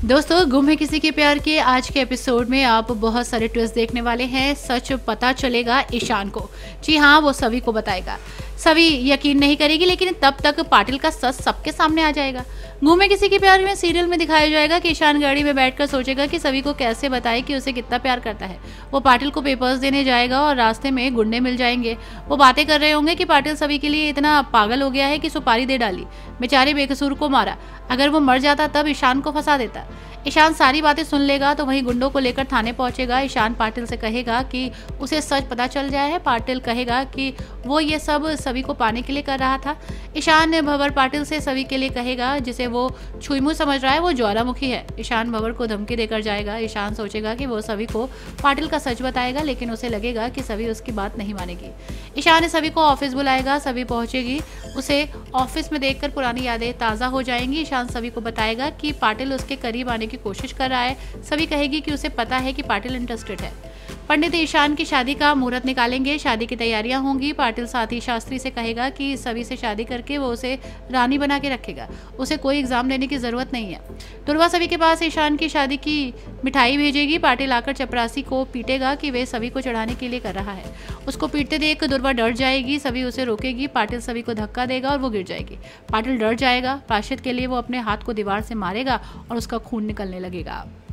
दोस्तों, गुम है किसी के प्यार के आज के एपिसोड में आप बहुत सारे ट्विस्ट देखने वाले हैं। सच पता चलेगा ईशान को। जी हाँ, वो सभी को बताएगा। सभी यकीन नहीं करेगी, लेकिन तब तक पाटिल का सच सबके सामने आ जाएगा। गुम है किसी के प्यार में सीरियल में दिखाया जाएगा कि ईशान गाड़ी में बैठकर सोचेगा कि सभी को कैसे बताए कि उसे कितना प्यार करता है। वो पाटिल को पेपर्स देने जाएगा और रास्ते में गुंडे मिल जाएंगे। वो बातें कर रहे होंगे कि पाटिल सभी के लिए इतना पागल हो गया है कि सुपारी दे डाली, बेचारे बेकसूर को मारा। अगर वो मर जाता तब ईशान को फंसा देता। ईशान सारी बातें सुन लेगा तो वहीं गुंडों को लेकर थाने पहुंचेगा। ईशान पाटिल से कहेगा कि उसे सच पता चल जाए है। पाटिल कहेगा कि वो ये सब सभी को पाने के लिए कर रहा था। ईशान भंवर पाटिल से सभी के लिए कहेगा जिसे वो छुईमुई समझ रहा है वो ज्वालामुखी है। ईशान भंवर को धमकी देकर जाएगा। ईशान सोचेगा कि वो सभी को पाटिल का सच बताएगा, लेकिन उसे लगेगा कि सभी उसकी बात नहीं मानेगी। ईशान सभी को ऑफिस बुलाएगा। सभी पहुंचेगी। उसे ऑफिस में देखकर पुरानी यादें ताज़ा हो जाएंगी। ईशान सभी को बताएगा कि पाटिल उसके करीब आने की कोशिश कर रहा है। सभी कहेगी कि उसे पता है कि पाटिल इंटरेस्टेड है। पंडित ईशान की शादी का मुहूर्त निकालेंगे। शादी की तैयारियां होंगी। पाटिल साथी शास्त्री से कहेगा कि सभी से शादी करके वो उसे रानी बना के रखेगा। उसे कोई एग्जाम देने की जरूरत नहीं है। दुर्वा सभी के पास ईशान की शादी की मिठाई भेजेगी। पाटिल आकर चपरासी को पीटेगा कि वे सभी को चढ़ाने के लिए कर रहा है। उसको पीटते देख दुर्वा डर जाएगी। सभी उसे रोकेगी। पाटिल सभी को धक्का देगा और वो गिर जाएगी। पाटिल डर जाएगा। प्रायश्चित के लिए वो अपने हाथ को दीवार से मारेगा और उसका खून निकलने लगेगा।